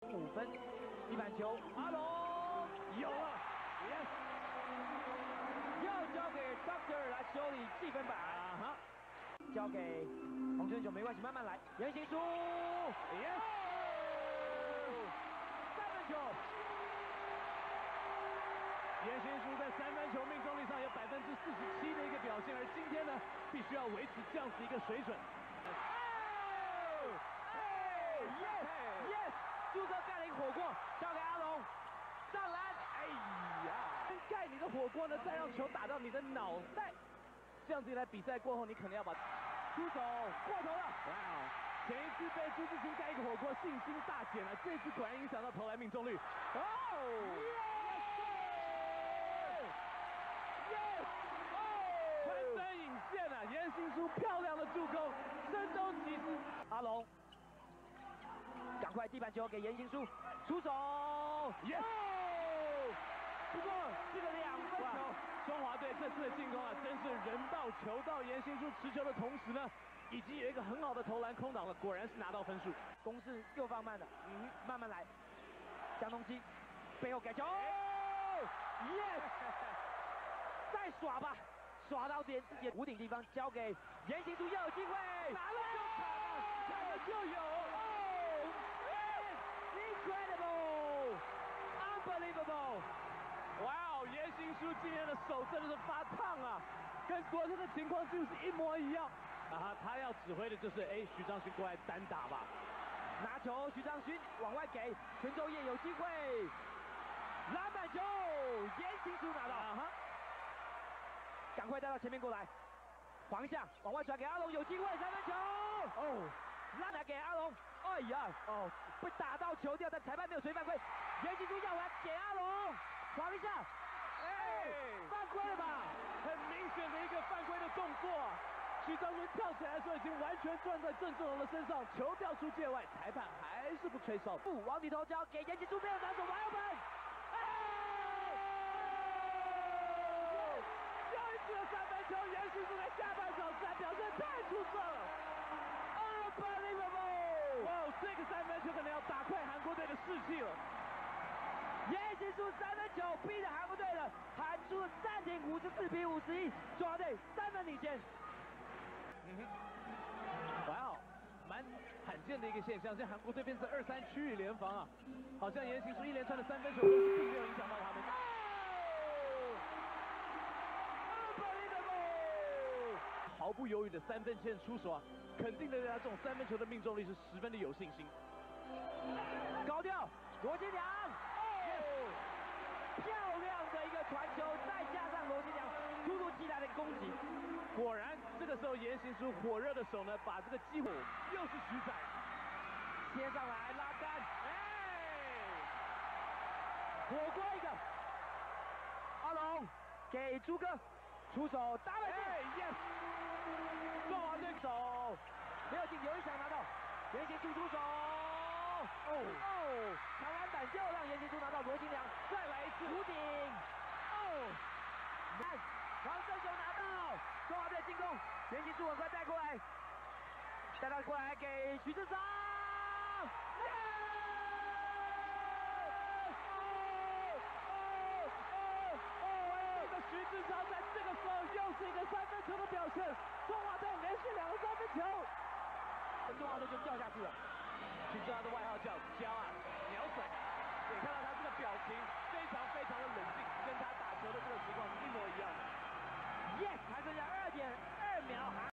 5分。地板球，阿龙有了 ，yes， 要交给 Doctor 来修理计分板。交给洪振雄没关系，慢慢来。严行书 ，yes， 3分球。 严行书在3分球命中率上有47%的一个表现，而今天呢，必须要维持这样子一个水准。 yes， 朱哥盖了一个火锅，交给阿龙，上篮，哎呀， 盖你的火锅呢，再让球打到你的脑袋，这样子一来，比赛过后你可能要把出手过头了， 哇哦！前一次被朱志清盖一个火锅，信心大减了，这次果然影响到投篮命中率。穿针引线啊！严行书漂亮的助攻，声东击西。 阿龙，赶快地板球给严行书，出手 ，yes。 不过这个2分球， 中华队这次的进攻啊，真是人到球到。严行书持球的同时呢，以及有一个很好的投篮空档了，果然是拿到分数。 攻势又放慢了，慢慢来。江东基背后改球 ，yes， 再耍吧，耍到点自己的屋顶地方，交给严行书，又有机会， 拿了就抢啊，抢了就有。 Incredible！ 哇哦，严行书今天的手真的是发烫啊，跟昨天的情况就是一模一样。他要指挥的就是，徐章勋过来单打吧。 拿球，徐章勋往外给，陈周烨有机会，篮板球，严行书拿到，赶快带到前面过来，黄夏往外传给阿龙，有机会3分球，拉来给阿龙，哎呀，被打到球掉，但裁判没有吹犯规，严行书要回来给阿龙，黄夏，犯规了吧？ 很明显的一个犯规的动作。徐章勋跳起来的时候已经完全撞在郑志龙的身上，球掉出界外，裁判还是不吹哨。 不往里头交给严行书，没有拿走，wide open。 又一次的3分球，严行书在下半场实在表现太出色了 ，unbelievable！ 哇，这个3分球可能要打快韩国队的士气了。 严行书3分球逼着韩国队了，喊出了暂停，54比51，中华队3分领先。 哇哦，蛮罕见的一个现象，现在韩国队变成2-3区域联防啊，好像严行书一连串的3分球攻势并没有影响到他们。毫不犹豫的3分线出手啊，肯定的对他这种3分球的命中率是十分的有信心。 高调，罗金良，漂亮的一个传球，再加上罗金良突如其来的攻击， 果然这个时候严行书火热的手呢，把这个机会又是徐仔切上来拉杆，火锅一个，阿龙给朱哥出手打板进，yes， 中华队手没有进，有人想拿到，严行书出手，长篮板就让严行书拿到，罗金良再来一次弧顶，看黄振雄拿到，中华队进攻，严行书很快带过来，带他过来给徐志昌。 徐志昌在这个时候又是一个3分球的表现，中华队连续2个3分球， 中华队就掉下去了。 徐志昌的外号叫